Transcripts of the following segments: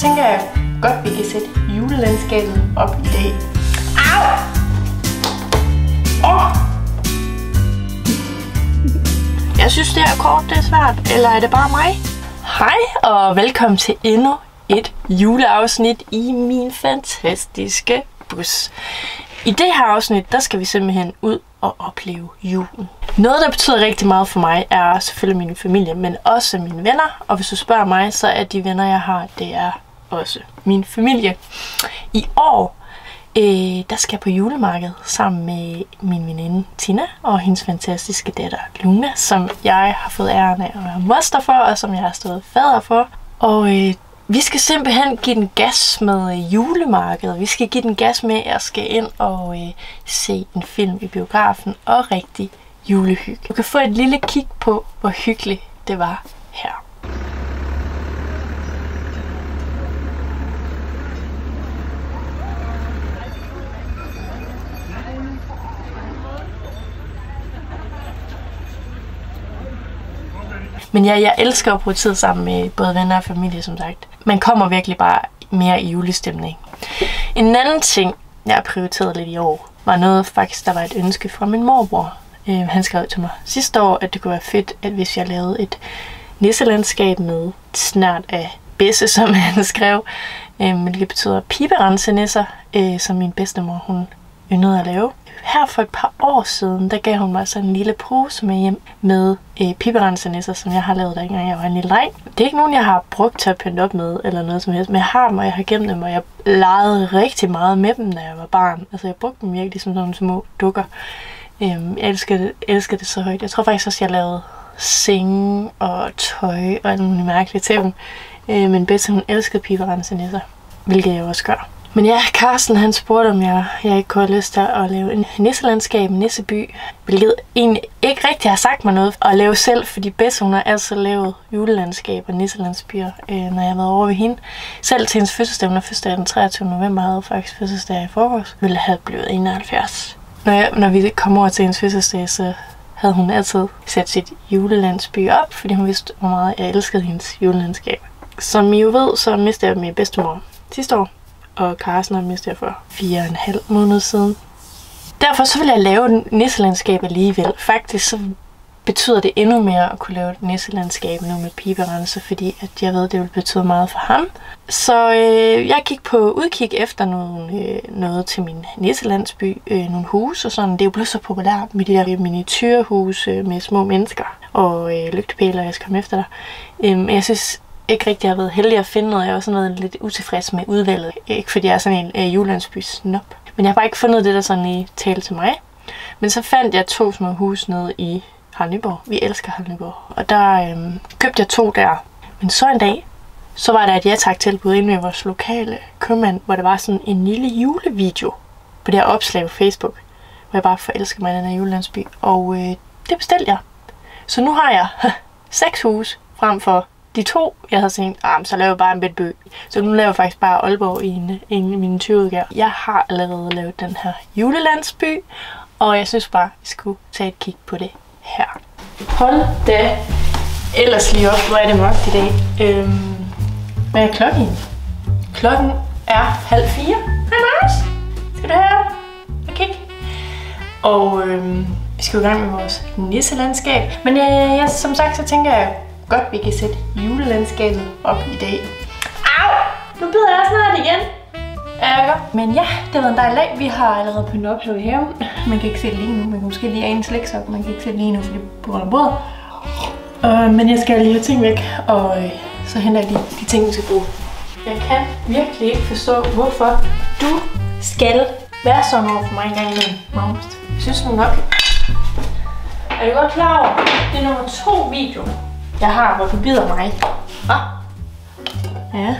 tænker jeg godt, vi kan sætte julelandskabet op i dag. Au! Åh! Jeg synes, det her kort det er svært, eller er det bare mig? Hej, og velkommen til endnu et juleafsnit i min fantastiske bus. I det her afsnit, der skal vi simpelthen ud og opleve julen. Noget, der betyder rigtig meget for mig, er selvfølgelig min familie, men også mine venner. Og hvis du spørger mig, så er de venner, jeg har, det er også min familie. I år, der skal jeg på julemarked sammen med min veninde Tina og hendes fantastiske datter Luna, som jeg har fået æren af at være moster for, og som jeg har stået fader for. Og vi skal simpelthen give den gas med julemarkedet. Vi skal give den gas med at skal ind og se en film i biografen og rigtig julehygge. Du kan få et lille kig på, hvor hyggeligt det var her. Men ja, jeg elsker at bruge tid sammen med både venner og familie, som sagt. Man kommer virkelig bare mere i julestemning. En anden ting, jeg har prioriteret lidt i år, var noget faktisk, der var et ønske fra min morbror. Han skrev til mig sidste år, at det kunne være fedt, at hvis jeg lavede et nisselandskab med snart af bedse, som han skrev, hvilket betyder piberensenisser, som min bedstemor hun yndede at lave. Her for et par år siden, der gav hun mig sådan en lille pose med hjem med piberensenisser, som jeg har lavet, dengang jeg var en lille dreng. Det er ikke nogen, jeg har brugt til at pynte op med, eller noget som helst, men jeg har dem, og jeg har gemt dem, og jeg legede rigtig meget med dem, da jeg var barn. Altså, jeg brugte dem virkelig som sådan små dukker. Jeg elsker det så højt. Jeg tror faktisk også, jeg lavede senge og tøj og alt muligt mærkeligt til dem. Men bedste, hun elskede piberensenisser, hvilket jeg også gør. Men ja, Carsten han spurgte, om jeg ikke kunne have lyst til at lave en nisselandskab, en nisseby, hvilket egentlig ikke rigtig har sagt mig noget at lave selv, fordi Besse hun har altid lavet julelandskab og nisselandsbyer, når jeg har været over ved hende. Selv til hendes fødselsdag, hun har fødselsdag den 23. november, havde faktisk fødselsdag i forgårs, ville have blevet 71. Når vi kom over til hendes fødselsdag, så havde hun altid sat sit julelandsby op, fordi hun vidste, hvor meget jeg elskede hendes julelandskab. Som I jo ved, så mistede jeg min bedstemor sidste år. Og Carsten har mistet jeg for 4,5 måneder siden. Derfor så vil jeg lave et nisselandskab alligevel. Faktisk så betyder det endnu mere at kunne lave et nisselandskab nu med piberense, fordi at jeg ved, at det vil betyde meget for ham. Så jeg gik på udkig efter noget til min nisselandsby, nogle huse og sådan. Det er jo blevet så populært med de der miniatyrhuse med små mennesker og lygtepæler, jeg skal komme efter dig. Jeg synes ikke rigtig har været heldig at finde noget. Jeg var sådan noget lidt utilfreds med udvalget. Ikke fordi jeg er sådan en julelandsby-snop. Men jeg har bare ikke fundet det, der sådan i tale til mig. Men så fandt jeg 2 små huse nede i Harald-Nyborg. Vi elsker Harald-Nyborg. Og der købte jeg 2 der. Men så en dag, så var der et ja-tak-tilbud inde ved vores lokale købmand, hvor der var sådan en lille julevideo på det her opslag på Facebook, hvor jeg bare forelskede mig i den her julelandsby. Og det bestilte jeg. Så nu har jeg 6 huse frem for de 2, jeg havde tænkt, så laver jeg bare en bedby. Så nu laver jeg faktisk bare Aalborg i en miniatyrudgave. Jeg har allerede lavet den her julelandsby, og jeg synes bare, vi skulle tage et kig på det her. Hold da ellers lige op, hvor er det mørkt i dag. Hvad er klokken? Klokken er 3:30. Hej Mars! Skal du her og kigge? Og vi skal i gang med vores nisselandskab. Men som sagt, så tænker jeg godt, vi kan sætte julelandskabet op i dag. Au! Nu bider jeg snart igen. Men ja, det har været en dejlig dag. Vi har allerede pyntet op her i haven. Man kan ikke se det lige nu. Man kan måske lige have en slægsok. Man kan ikke se det lige nu, fordi det er på grund af bordet. Men jeg skal lige have ting væk, og så henter jeg de ting, vi skal bruge. Jeg kan virkelig ikke forstå, hvorfor du skal være sådan over for mig en gang imellem, Magnus. Synes du nok? Er du godt klar over? Det er nummer 2 video, jeg har, hvor du bider mig. Ja.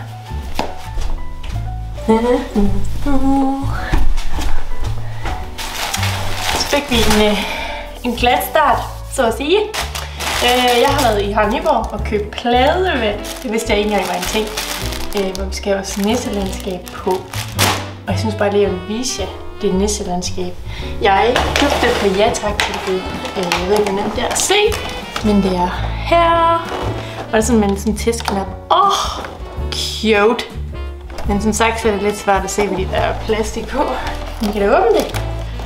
Så fik vi en glat start, så at sige. Jeg har været i Harald-Nyborg og købt pladevand. Det vidste jeg ikke engang var en ting. Hvor vi skal have vores nisselandskab på. Og jeg synes bare lige, at jeg vil vise jer det nisselandskab. Jeg købte det på ja-tak-tilbud. Jeg ved ikke, om det er at se. Men det er her. Og det er sådan med en testknap. Cute. Men som sagt, så er det lidt svært at se, fordi der er plastik på. Vi kan da åbne det.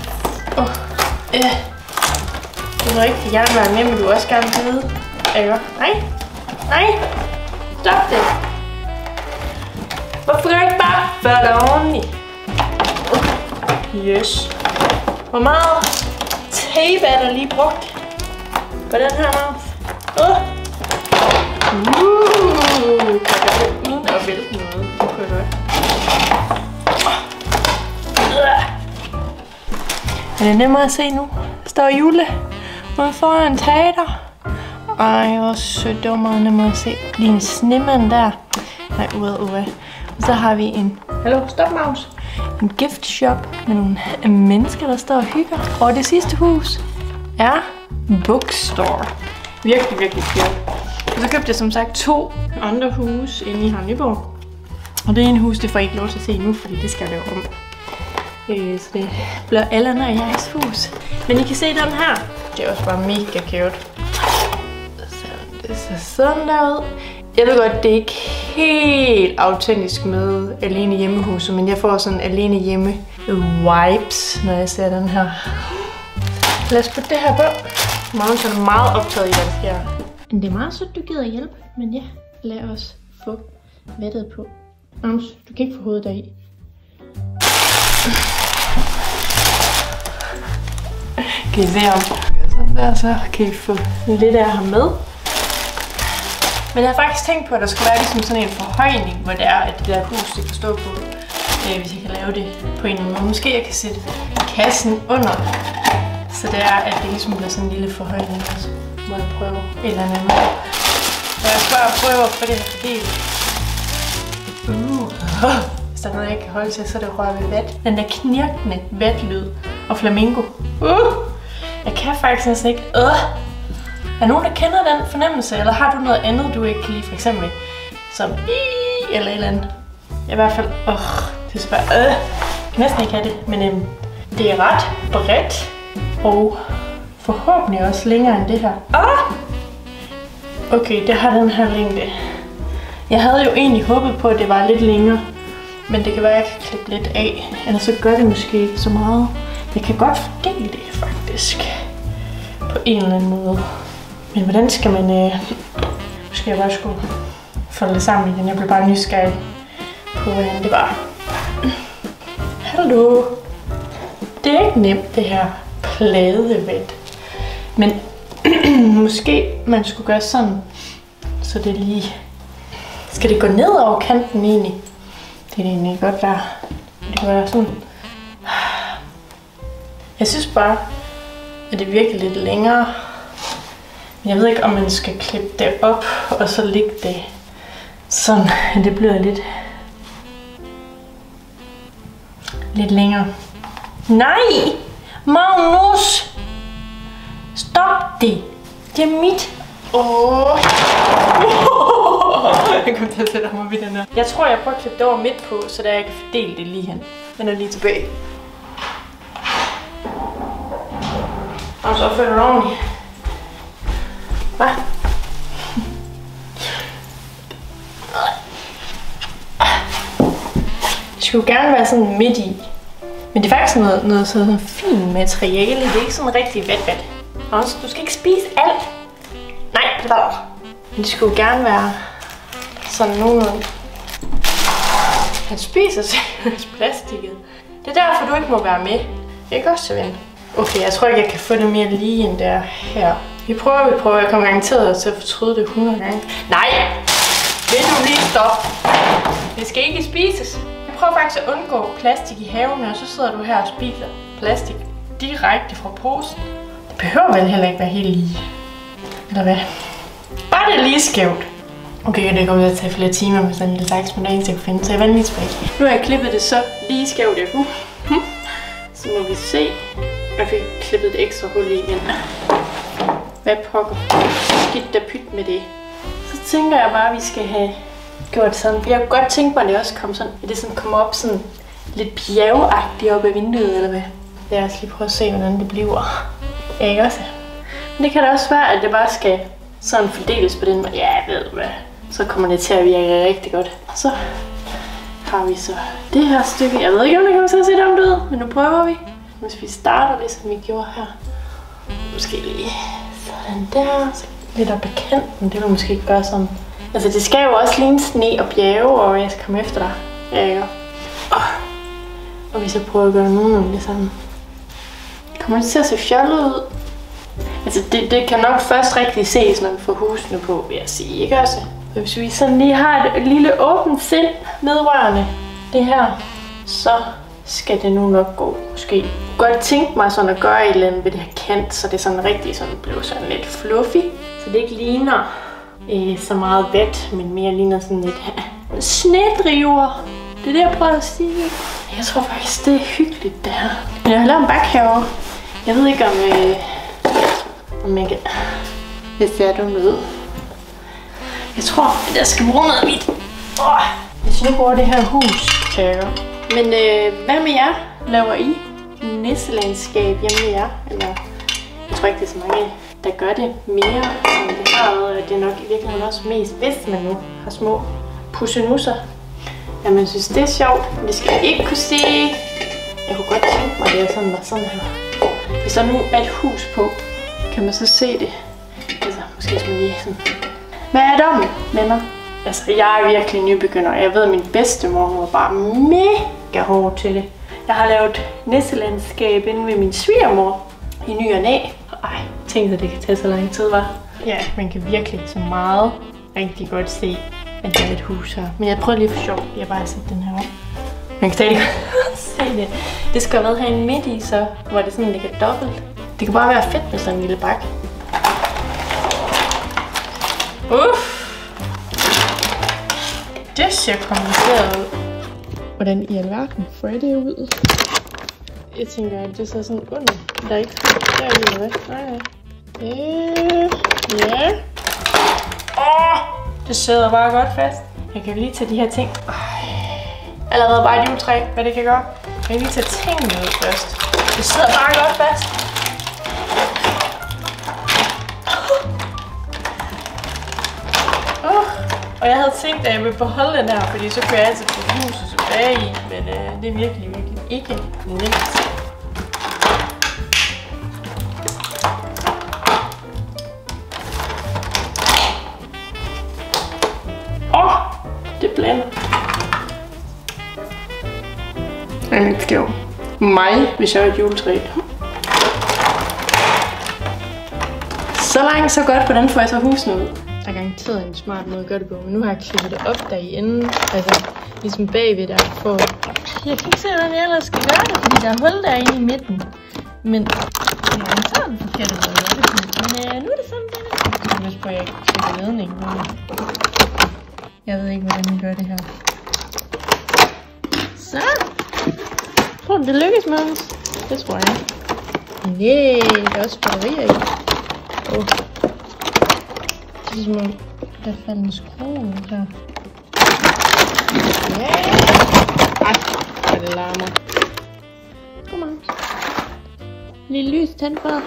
Du må rigtig gerne være med, men du vil også gerne vide. Nej. Nej. Stop det. Hvorfor kan jeg ikke bare gøre det ordentligt? Yes. Hvor meget tape er der lige brugt på den her mouse? Kan jeg gøre det uden at vælte noget? Det kunne jeg godt. Er det nemmere at se nu? Der står Jule ude foran teater. Ej, hvor sødt. Det var meget nemmere at se. Lige en snemand der. Nej, ude. Og så har vi en... Hallo, stop mouse. En gift shop med nogle mennesker, der står og hygger. Og det sidste hus er bookstore. Virkelig, virkelig cute. Og så købte jeg som sagt 2 andre huse inde i Harnyborg. Og det ene hus, det får I ikke lov til at se nu, fordi det skal jeg lave om. Så det bliver Allan og jeres hus. Men I kan se den her. Det er også bare mega cute. Det ser sådan der ud. Jeg ved godt, det er ikke helt autentisk med alene hjemmehuset, men jeg får sådan alene hjemme vibes, når jeg ser den her. Lad os putte det her på. Magnus er meget optaget i, hvad der sker. Men det er meget sødt, du gider hjælpe. Men ja, lad os få vattet på. Magnus, du kan ikke få hovedet deri. Kan I se om? Sådan der, så kan I få lidt af ham med. Men jeg har faktisk tænkt på, at der skulle være ligesom sådan en forhøjning, hvor det er, at det der hus, det kan stå på. Hvis jeg kan lave det på en eller anden måde. Måske jeg kan sætte kassen under. Så det er, at det ligesom bliver sådan en lille forhøjning. Så må jeg prøve et eller andet. Og jeg skal bare prøve at få det her fordelt. Hvis der er noget, jeg kan holde til, så er det rør ved vat. Den der knirkende vatlyd og flamingo. Jeg kan faktisk næsten ikke. Er der nogen, der kender den fornemmelse, eller har du noget andet, du ikke kan lide? For eksempel som eller et eller andet. I hvert fald, det er bare, jeg kan næsten ikke have det, men det er ret bredt, og forhåbentlig også længere end det her. Okay, det har den her længde. Jeg havde jo egentlig håbet på, at det var lidt længere, men det kan være, at jeg kan klippe lidt af, eller så gør det måske ikke så meget. Jeg kan godt fordele det faktisk, på en eller anden måde. Men hvordan skal man... Måske jeg bare skulle folde det sammen igen. Jeg blev bare nysgerrig på, hvordan det var. Hallo. Det er ikke nemt, det her pladevat. Men måske man skulle gøre sådan, så det lige... Skal det gå ned over kanten egentlig? Det er det egentlig godt være. Det kan være sådan... Jeg synes bare, at det virker lidt længere. Jeg ved ikke, om man skal klippe det op, og så lægge det sådan, at det bliver lidt længere. Nej! Magnus! Stop det! Det er mit! Jeg kommer til at sætte mig ved den her. Jeg tror, jeg prøver at klippe det over midt på, så der jeg kan fordele det lige hen. Men er lige tilbage. Og så følger du ordentligt. Hvad? Det skulle gerne være sådan midt i. Men det er faktisk noget sådan fint materiale. Det er ikke sådan rigtig vat. Også, du skal ikke spise alt. Nej, det var der. Men det skulle gerne være sådan nogenlunde. Han spiser seriøst plastikket. Det er derfor, du ikke må være med. Ikke også, ven? Okay, jeg tror ikke, jeg kan få det mere lige end der her. Vi prøver. Jeg kommer garanteret til at fortryde det 100 gange. Nej! Vil du lige stoppe? Det skal ikke spises. Jeg prøver faktisk at undgå plastik i haven, og så sidder du her og spiser plastik direkte fra posen. Det behøver vel heller ikke være helt lige. Eller hvad? Bare det lige skævt. Okay, det kommer til at tage flere timer med sådan en lille saks, men der er eneste, jeg kan finde, så jeg vender lige tilbage. Nu har jeg klippet det så lige skævt, jeg kunne. Så må vi se. Jeg fik klippet et ekstra hul i igen. Hvad pokker? Skidt da pyt med det. Så tænker jeg bare, at vi skal have gjort sådan. Jeg kunne godt tænke mig, at det også kom sådan, at det sådan kommer op sådan lidt bjergeagtigt op ad vinduet, eller hvad. Lad os lige prøve at se, hvordan det bliver. Ja, ikke også? Men det kan da også være, at det bare skal sådan fordeles på den måde. Ja, jeg ved hvad. Så kommer det til at virke rigtig godt. Så har vi så det her stykke. Jeg ved ikke, om det kommer til at se dumt ud, men nu prøver vi. Hvis vi starter ligesom vi gjorde her. Måske lige sådan der. Så lidt op ad kanten. Det vil måske ikke gøre sådan. Altså det skal jo også ligne sne og bjerge, og jeg skal komme efter dig. Ja. Og vi så prøver at gøre nogenlunde det samme. Kommer det til at se fjollet ud? Altså det kan nok først rigtig ses, når vi får husene på, vil jeg sige, ikke også? Hvis vi sådan lige har et lille åbent sind vedrørende det her, så skal det nu nok gå, måske. Jeg kunne godt tænke mig sådan at gøre et eller andet ved det her kant, så det sådan rigtig sådan blev sådan lidt fluffy. Så det ikke ligner så meget vat, men mere ligner sådan lidt snedriver. Det er det, jeg prøver at sige. Jeg tror faktisk, det er hyggeligt, det her. Men jeg har lavet en baghave. Jeg ved ikke, om jeg kan... Hvis det er dumt ud. Jeg tror, at jeg skal bruge noget hvidt. Hvis jeg nu bruger det her hus, tager. Men hvad med jer? Laver I nisselandskab hjemme med jer? Eller jeg tror ikke, det er så mange, der gør det mere, som det har været. Det er nok i virkeligheden også mest, hvis man nu har små pussenusser. Jamen, jeg synes, det er sjovt. Det skal jeg ikke kunne se. Jeg kunne godt tænke mig, at det sådan var sådan her. Hvis der nu er et hus på, kan man så se det. Altså, måske hvis man lige sådan... Hvad er dommen, venner? Altså, jeg er virkelig nybegynder. Jeg ved, at min bedstemor var bare mega hård til det. Jeg har lavet nisselandskab inde ved min svigermor i ny og næ. Ej, tænk at det kan tage så lang tid, var. Ja, man kan virkelig så meget rigtig godt se, at der er et hus her. Men jeg prøver lige for sjov. Jeg bare sætte den her op. Man kan stadig se det. Det skal have været herinde midt i, så hvor det sådan ligger dobbelt. Det kan bare være fedt med sådan en lille bakke. Det ser kompliceret ud. Hvordan i alverden får jeg det ud? Jeg tænker, at det ser sådan under. Der er ikke derude, eller hvad? Nej. Ja. Det sidder bare godt fast. Jeg kan lige tage de her ting. Allerede bare et juletræ, hvad det kan gøre. Jeg kan lige tage tingene ud først. Det sidder bare godt fast. Og jeg havde tænkt, at jeg ville beholde den her, fordi så kunne jeg altid få huset tilbage i. Men det er virkelig ikke nemt. Det blander. Jeg er lidt skæv. Mig, hvis jeg har et juletræ. Så langt, så godt. Hvordan får jeg så husene ud? Der er garanteret en smart måde at gøre det på, men nu har jeg klippet det op der i enden, altså ligesom bagved der, for jeg kan ikke se, hvordan jeg ellers skal gøre det, fordi der er hul derinde i midten. Men det er garanteret den forkerte måde at gøre det på. Men nu er det sådan, det er. Jeg skal huske på, at jeg ikke klipper ledningen. Jeg ved ikke, hvordan man gør det her. Så. Tror du, det lykkes, Mads? Det tror jeg. Nej, der er også batterier i. Det er som om, der faldt en skrue ud her. Ja! Ej, hvor det larmer. Kom on. Lille lys tændt for.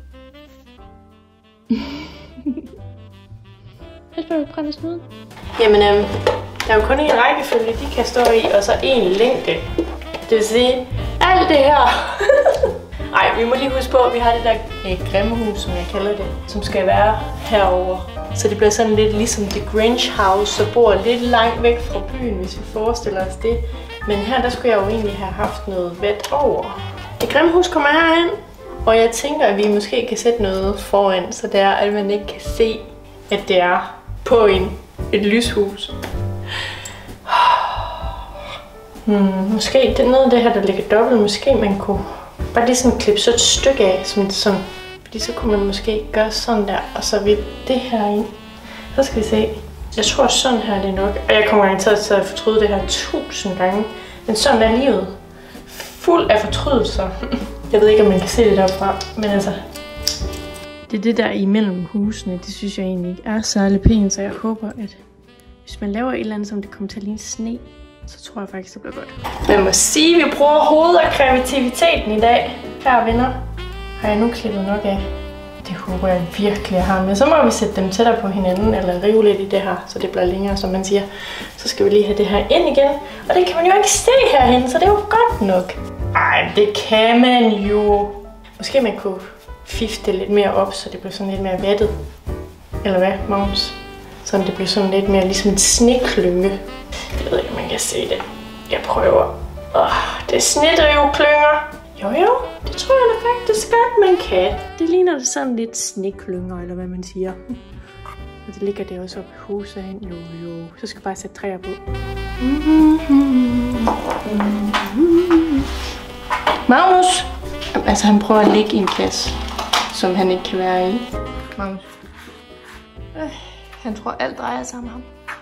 Pas på, at brænde snuden. Jamen, der er jo kun en rækkefølge, de kan stå i, og så en længde. Det vil sige, alt det her. Ej, vi må lige huske på, at vi har det der grimmehus, som jeg kalder det, som skal være herover. Så det bliver sådan lidt ligesom The Grinch House, så bor lidt langt væk fra byen, hvis vi forestiller os det. Men her, der skulle jeg jo egentlig have haft noget vat over. Det grimme hus kommer herhen, og jeg tænker, at vi måske kan sætte noget foran, så det er, at man ikke kan se, at det er på et lyshus. Måske det er noget af det her, der ligger dobbelt. Måske man kunne bare lige sådan klippe så et stykke af, som sådan. Fordi så kunne man måske gøre sådan der, og så vil det her ind. Så skal vi se. Jeg tror sådan her det er nok. Og jeg kommer garanteret til at fortryde det her 1000 gange. Men sådan er livet. Fuld af fortrydelser. Jeg ved ikke, om man kan se det derfra, men altså. Det er det der imellem husene, det synes jeg egentlig ikke er særlig pænt, så jeg håber, at hvis man laver et eller andet, som det kommer til at ligne sne, så tror jeg faktisk, det bliver godt. Man må sige, at vi bruger hovedet og kreativiteten i dag. Her venner, har jeg nu klippet nok af Det håber jeg virkelig, jeg har med. Så må vi sætte dem tættere på hinanden, eller rive lidt i det her, så det bliver længere, som man siger. Så skal vi lige have det her ind igen. Og det kan man jo ikke se herhen, så det er jo godt nok. Ej, det kan man jo. Måske man kunne fifte det lidt mere op, så det bliver sådan lidt mere vattet. Eller hvad, Magnus? Så det bliver sådan lidt mere ligesom en sneklynge. Jeg ved ikke, om man kan se det. Jeg prøver. Det er snedrivklynger. Jo, det tror jeg da faktisk godt, man kan. Det ligner det sådan lidt sneklynger, eller hvad man siger. Og det ligger der også oppe i huset hen. Jo. Så skal jeg bare sætte træer på. Magnus! Altså, han prøver at ligge i en kasse, som han ikke kan være i. Magnus. Han tror, alt drejer sig om ham.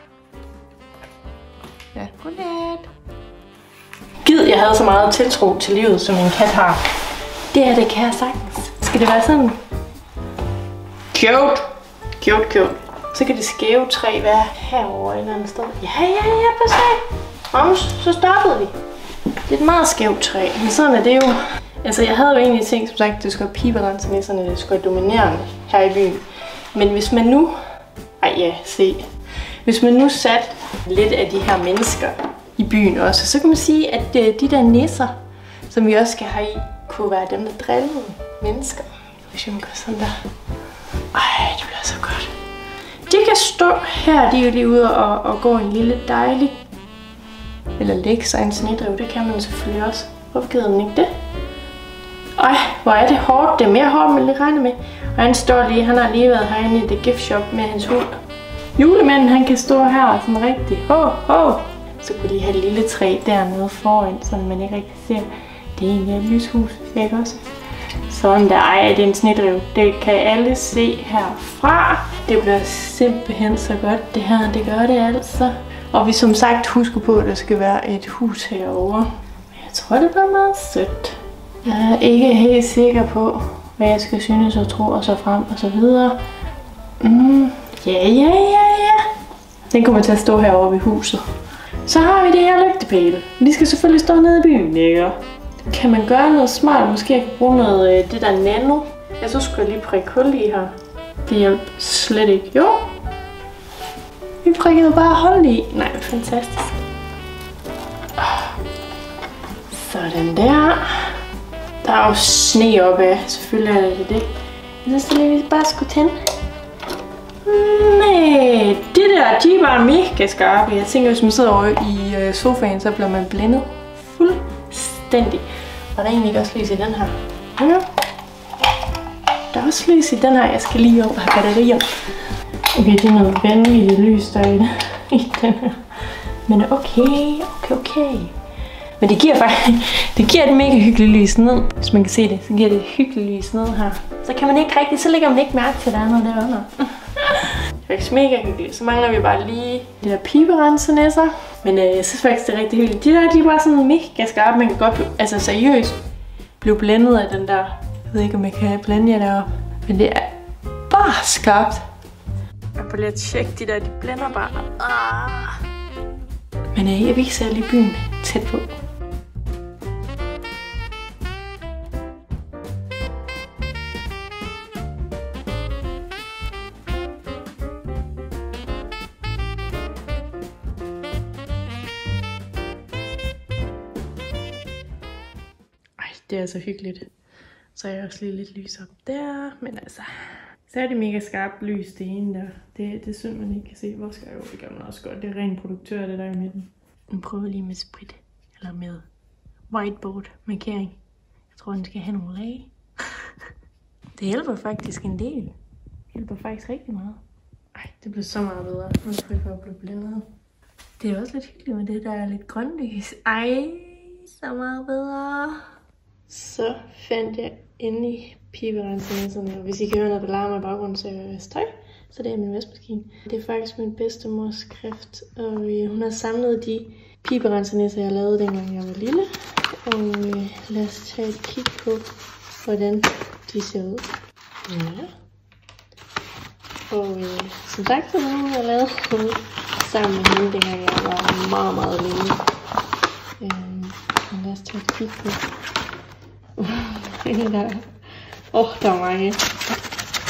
Ja, godnat. Gid, jeg havde så meget tiltro til livet, som en kat har. Det kan jeg sagtens. Skal det være sådan? Cute. Så kan det skæve træ være herovre et eller andet sted. Ja, pas af. Magnus, så stoppede vi. Det er et meget skævt træ, men sådan er det jo. Altså, jeg havde jo egentlig tænkt, som sagt, det skulle være piberensenisserne, det skulle være dominerende her i byen. Men hvis man nu... Hvis man nu satte lidt af de her mennesker i byen også, så kan man sige, at de der nisser, som vi også skal have i, kunne være dem, der drillede mennesker. Hvis vi gør sådan der. Det bliver så godt. De kan stå her, de er jo lige ude og gå en lille dejlig, eller lægge sig en snedriv, det kan man selvfølgelig også. Hvorfor gider den ikke det? Hvor er det hårdt. Det er mere hårdt, man lige regner med. Og han står lige, han har lige været herinde i The Gift Shop med hans hund. Julemanden, han kan stå her sådan rigtig. Så kunne lige have et lille træ dernede foran, så man ikke rigtig ser. Det er egentlig et lyshus, ikke også? Sådan der. Det er en snedriv. Det kan alle se herfra. Det bliver simpelthen så godt, det her. Det gør det altså. Og vi som sagt husker på, at der skal være et hus herovre. Jeg tror, det bliver meget sødt. Jeg er ikke helt sikker på, hvad jeg skal synes og tro og så frem og så videre. Ja. Den kommer til at stå herovre ved huset. Så har vi det her lygtepæle. De skal selvfølgelig stå nede i byen, ikke? Kan man gøre noget smart? Måske jeg kan bruge noget det der nano. Så skulle jeg lige prikke hul i her. Det hjælper slet ikke. Jo. Vi prikkede bare hul i. Nej, fantastisk. Sådan der. Der er jo sne oppe af. Selvfølgelig er det det. Jeg synes lige, vi bare skulle tænde. Nej, det der, de er bare mega skarpe. Jeg tænker, hvis man sidder over i sofaen, så bliver man blændet fuldstændig. Og der er egentlig også lys i den her. Ja. Der er også lys i den her. Jeg skal lige over have batterier. Okay, det er noget vanvittigt lys, der er i den her. Men okay. Men det giver faktisk, det giver et mega hyggeligt lys ned. Hvis man kan se det, så giver det et hyggeligt lys ned her. Så kan man ikke rigtig, så lægger man ikke mærke til, at der er noget derunder. Det er faktisk mega hyggeligt. Så mangler vi bare lige de der piberensenisser. Men jeg synes faktisk, det er rigtig hyggeligt. De der, de er bare sådan mega skarpe. Man kan godt, altså seriøst, blive blændet af den der. Jeg ved ikke, om jeg kan blænde jer deroppe. Men det er bare skarpt. Jeg får lige at tjekke de der, de blænder bare. Men jeg viser lige byen tæt på. Det er så hyggeligt. Så er jeg også lige lidt lys op der. Men altså, så er det mega skarpt lys det ene der. Det er synd, man ikke kan se. Hvor skal jeg jo? Det gør man også godt. Det er ren produktør, det der i midten. Nu prøver lige med sprit. Eller med whiteboard markering. Jeg tror, den skal have nogle lag. Det hjælper faktisk en del. Det hjælper faktisk rigtig meget. Det bliver så meget bedre. Nu skal jeg for at blive blændet. Det er også lidt hyggeligt med det, der er lidt grønt lys. Så meget bedre. Så fandt jeg inde i piberensenisserne, og hvis I kan høre noget, der larmer i baggrunden, så er jeg vask tøj. Så det er min vaskemaskine. Det er faktisk min bedstemors skrift, og hun har samlet de piberensenisser, jeg lavede dengang jeg var lille. Og lad os tage et kig på, hvordan de ser ud. Ja. Og som sagt, så har jeg lavet sammen med hende, dengang jeg var meget, meget lille. Lad os tage et kig på. Der er mange.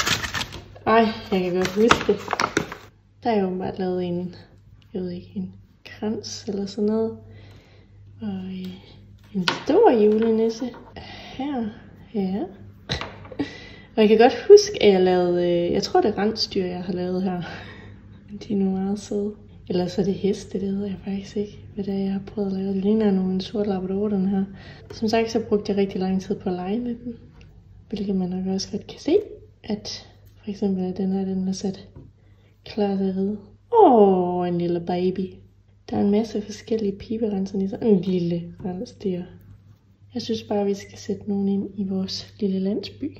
Ej, jeg kan godt huske det. Der er jo bare lavet en krans eller sådan noget. Og en stor julenisse her. Ja. Og jeg kan godt huske, at jeg lavede, jeg tror det er rensdyr, jeg har lavet her. De er nu meget søde. Eller så er det heste, det ved jeg faktisk ikke, hvad det er, jeg har prøvet at lave. Det ligner nogle sorte labrador, den her. Som sagt, så brugte jeg rigtig lang tid på at lege med den. Hvilket man nok også godt kan se, at for eksempel at den er sat klar til at ride. En lille baby. Der er en masse forskellige piberensernisser. En lille rensdyr. Jeg synes bare, vi skal sætte nogen ind i vores lille landsby.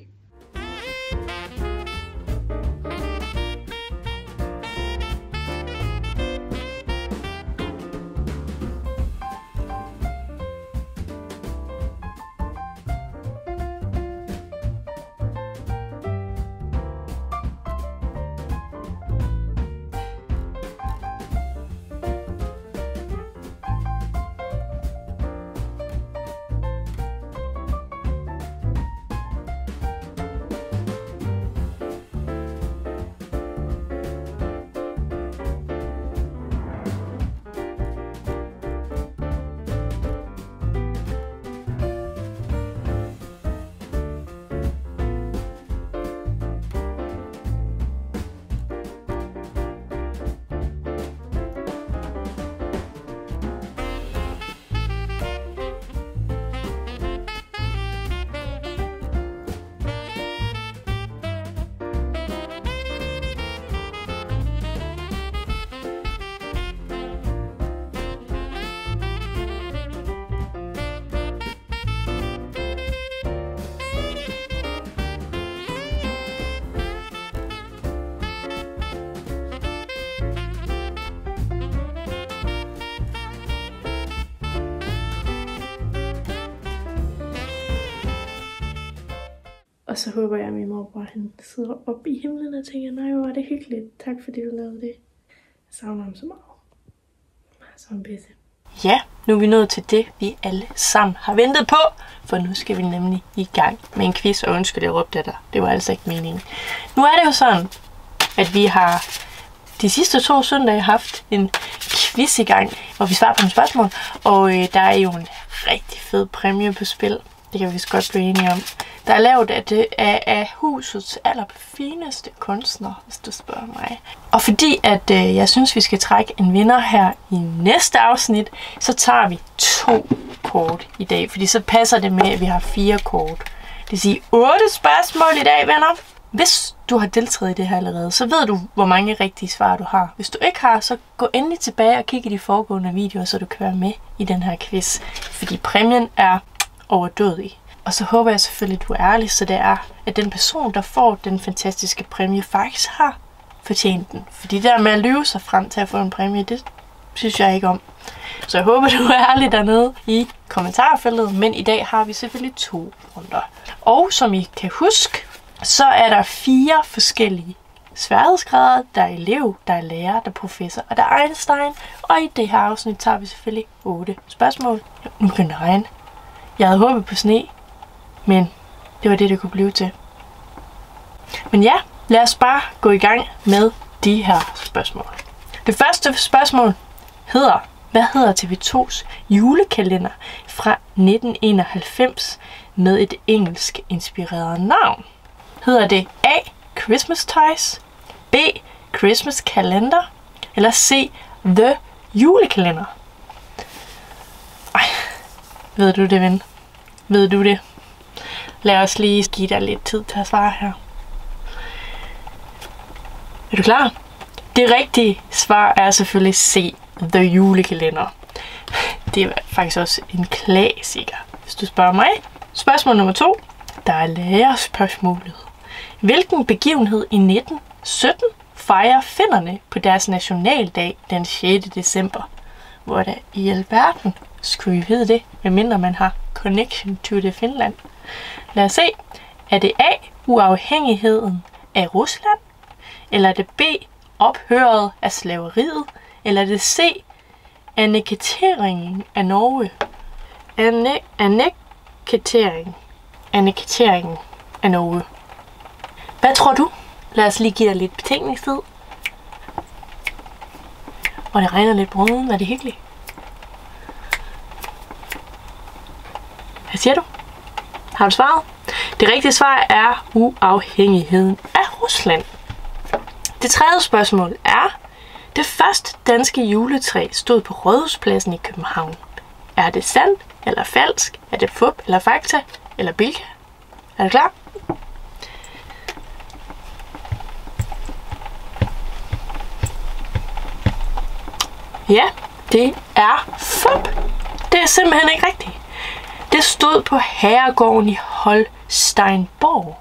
Og så håber jeg, at min morbror han sidder oppe i himlen og tænker, nej, hvor er det hyggeligt. Tak fordi du lavede det. Jeg savner ham så meget. Så en bedste. Ja, nu er vi nået til det, vi alle sammen har ventet på. For nu skal vi nemlig i gang med en quiz. Og undskyld, jeg råbte der. Det var altså ikke meningen. Nu er det jo sådan, at vi har de sidste 2 søndage haft en quiz i gang, hvor vi svarer på nogle spørgsmål. Og der er jo en rigtig fed præmie på spil. Det kan vi vist godt blive enige om. Der er lavet af husets allerfineste kunstner, hvis du spørger mig. Og fordi at jeg synes, vi skal trække en vinder her i næste afsnit, så tager vi 2 kort i dag. Fordi så passer det med, at vi har 4 kort. Det vil sige 8 spørgsmål i dag, venner. Hvis du har deltaget i det her allerede, så ved du, hvor mange rigtige svar du har. Hvis du ikke har, så gå endelig tilbage og kig i de foregående videoer, så du kan være med i den her quiz. Fordi præmien er overdådig. Og så håber jeg selvfølgelig, at du er ærlig, så det er, at den person, der får den fantastiske præmie, faktisk har fortjent den. Fordi det der med at lyve sig frem til at få en præmie, det synes jeg ikke om. Så jeg håber, du er ærlig dernede i kommentarfeltet, men i dag har vi selvfølgelig 2 runder. Og som I kan huske, så er der 4 forskellige sværhedsgrader. Der er elev, der er lærer, der er professor og der er Einstein. Og i det her afsnit tager vi selvfølgelig 8 spørgsmål. Nu begynder det at regne. Jeg havde håbet på sne, men det var det kunne blive til. Men ja, lad os bare gå i gang med de her spørgsmål. Det første spørgsmål hedder, hvad hedder TV2's julekalender fra 1991 med et engelsk inspireret navn? Hedder det A. Christmas Toys, B. Christmas Calendar, eller C. The Julekalender? Ved du det, ven? Ved du det? Lad os lige give dig lidt tid til at svare her. Er du klar? Det rigtige svar er selvfølgelig C. The Julekalender. Det er faktisk også en klassiker, hvis du spørger mig. Spørgsmål nummer 2. Der er lærerspørgsmålet. Hvilken begivenhed i 1917 fejrer finnerne på deres nationaldag den 6. december? Hvor der i alverden skulle I vide det, medmindre man har connection to the Finland. Lad os se. Er det A. Uafhængigheden af Rusland? Eller er det B. Ophøret af slaveriet? Eller er det C. Annekteringen af Norge? Annekteringen af Norge. Hvad tror du? Lad os lige give dig lidt betænkningstid. Og det regner lidt på ruden. Er det hyggeligt? Hvad siger du? Har du svaret? Det rigtige svar er uafhængigheden af Rusland. Det tredje spørgsmål er: det første danske juletræ stod på Rådhuspladsen i København. Er det sandt eller falsk? Er det fup eller fakta? Eller Bilka? Er du klar? Ja, det er fup. Det er simpelthen ikke rigtigt. Det stod på herregården i Holsteinborg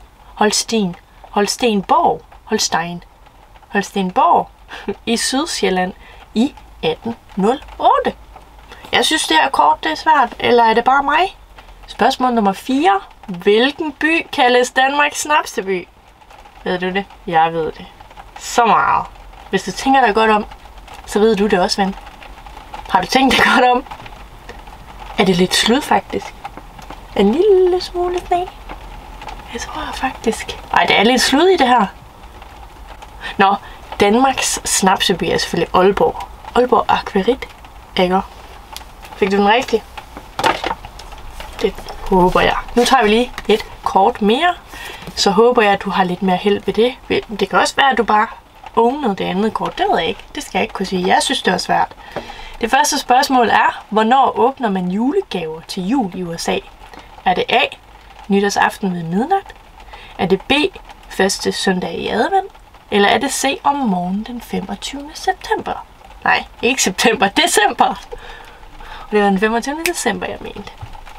i Sydsjælland i 1808. Jeg synes, det her kort det er svært, eller er det bare mig? Spørgsmål nummer 4. Hvilken by kaldes Danmarks snapseby? Ved du det? Jeg ved det. Så meget. Hvis du tænker dig godt om, så ved du det også, ven. Har du tænkt dig godt om? Er det lidt slud, faktisk? En lille smule sne? Jeg tror faktisk. Ej, det er lidt slud i det her. Nå, Danmarks snapseby er selvfølgelig Aalborg. Aalborg Akvarit, ikke? Fik du den rigtige? Det håber jeg. Nu tager vi lige et kort mere. Så håber jeg, at du har lidt mere held ved det. Det kan også være, at du bare ownede det andet kort. Det ved jeg ikke. Det skal jeg ikke kunne sige. Jeg synes, det er svært. Det første spørgsmål er: hvornår åbner man julegaver til jul i USA? Er det A. nytårsaften ved midnat? Er det B. første søndag i advent? Eller er det C. om morgenen den 25. september? Nej, ikke september, december. Og det var den 25. december, jeg mente.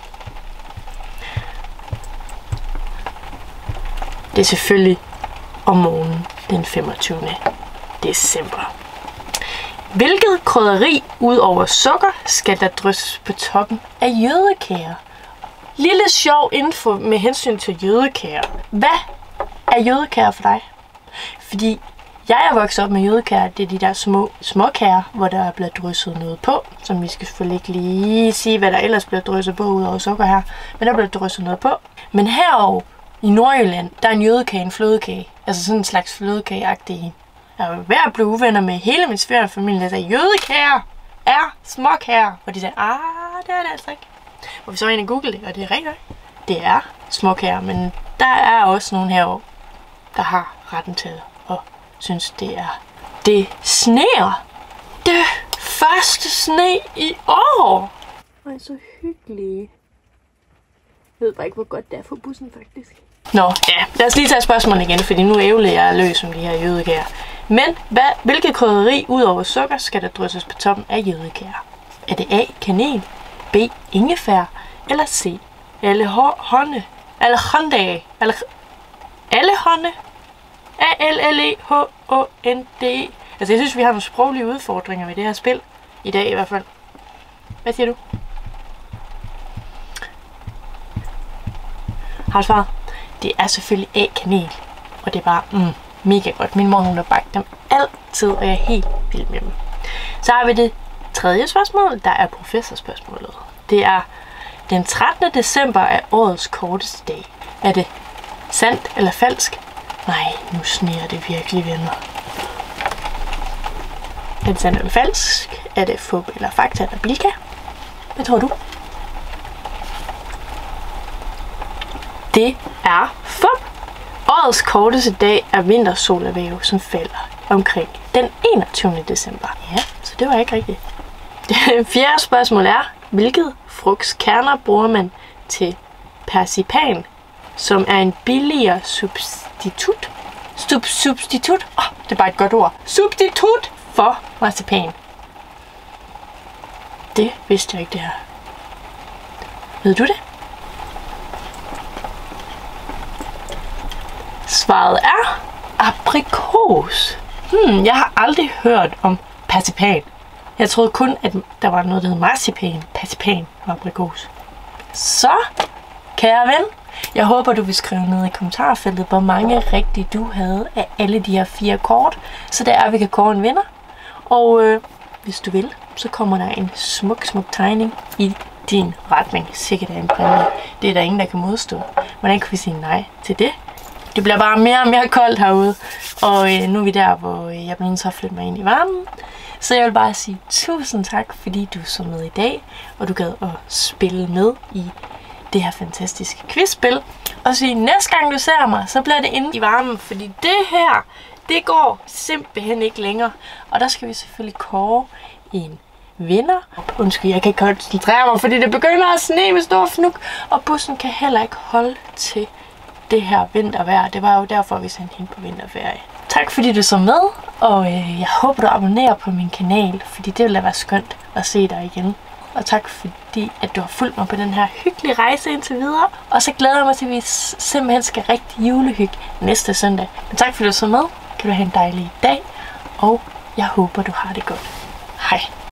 Det er selvfølgelig om morgenen den 25. december. Hvilket krydderi ud over sukker skal der drysses på toppen af jødekager? Lille sjov info med hensyn til jødekager. Hvad er jødekager for dig? Fordi jeg er vokset op med jødekager. Det er de der små kager, hvor der er blevet drysset noget på. Som vi skal selvfølgelig ikke lige sige, hvad der ellers bliver drysset på ud over sukker her. Men der bliver drysset noget på. Men herovre i Nordjylland, der er en jødekage en flødekage. Altså sådan en slags flødekageagtig. Jeg var ved at blive uvenner med hele min svigerfamilie, der sagde, jødekager er småkager. Og de sagde, det er det altså ikke. Og vi så ind og google det, og det er rigtigt. Det er småkager, men der er også nogen herovre, der har retten til at synes, det er. Det sneer. Det første sne i år. Ej, så hyggeligt. Jeg ved bare ikke, hvor godt det er for bussen, faktisk. Nå, ja. Lad os lige tage spørgsmålet igen, fordi nu ævler jeg løs om de her jødekager. Men hvilket krydderi ud over sukker skal der drysses på toppen af jødekager? Er det A. kanel, B. ingefær, eller C. allehånde? A-L-L-E-H-O-N-D-E. Altså, jeg synes, vi har nogle sproglige udfordringer ved det her spil. I dag i hvert fald. Hvad siger du? Har du svaret? Det er selvfølgelig A-kanel. Og det er bare mega godt. Min mor, hun har bagt dem altid, og jeg er helt vild med dem. Så har vi det tredje spørgsmål, der er professorspørgsmålet. Det er: den 13. december er årets korteste dag. Er det sandt eller falsk? Nej, nu sneer det virkelig, venner. Er det sandt eller falsk? Er det fup eller fakta eller Bilka? Hvad tror du? Det er fup. Årets korteste dag er vintersolhverv, som falder omkring den 21. december. Ja, så det var ikke rigtigt. Det fjerde spørgsmål er: hvilket frugtskerner bruger man til persipan, som er en billigere substitut? Substitut? Det er bare et godt ord. Substitut for marcipan. Det vidste jeg ikke, det her. Ved du det? Svaret er aprikos. Jeg har aldrig hørt om persipan. Jeg troede kun, at der var noget, der hed marcipan, persipan og aprikos. Så, kære ven, jeg håber, du vil skrive ned i kommentarfeltet, hvor mange rigtige du havde af alle de her 4 kort, så der er, vi kan kåre en vinder. Og hvis du vil, så kommer der en smuk tegning i din retning. Sikkert er en præmie. Det er der ingen, der kan modstå. Hvordan kan vi sige nej til det? Det bliver bare mere og mere koldt herude, og nu er vi der, hvor jeg bliver nødt til at flytte mig ind i varmen. Så jeg vil bare sige tusind tak, fordi du så med i dag, og du gad at spille med i det her fantastiske quizspil. Og sige, næste gang du ser mig, så bliver det inde i varmen, fordi det her, det går simpelthen ikke længere. Og der skal vi selvfølgelig kåre en vinder. Undskyld, jeg kan ikke koncentrere mig, fordi det begynder at sne med stor fnug, og bussen kan heller ikke holde til det her vintervejr. Det var jo derfor, vi sendte hende på vinterferie. Tak fordi du så med, og jeg håber du abonnerer på min kanal, fordi det ville være skønt at se dig igen. Og tak fordi at du har fulgt mig på den her hyggelige rejse indtil videre. Og så glæder jeg mig til, at vi simpelthen skal rigtig julehygge næste søndag. Men tak fordi du så med. Kan du have en dejlig dag, og jeg håber du har det godt. Hej.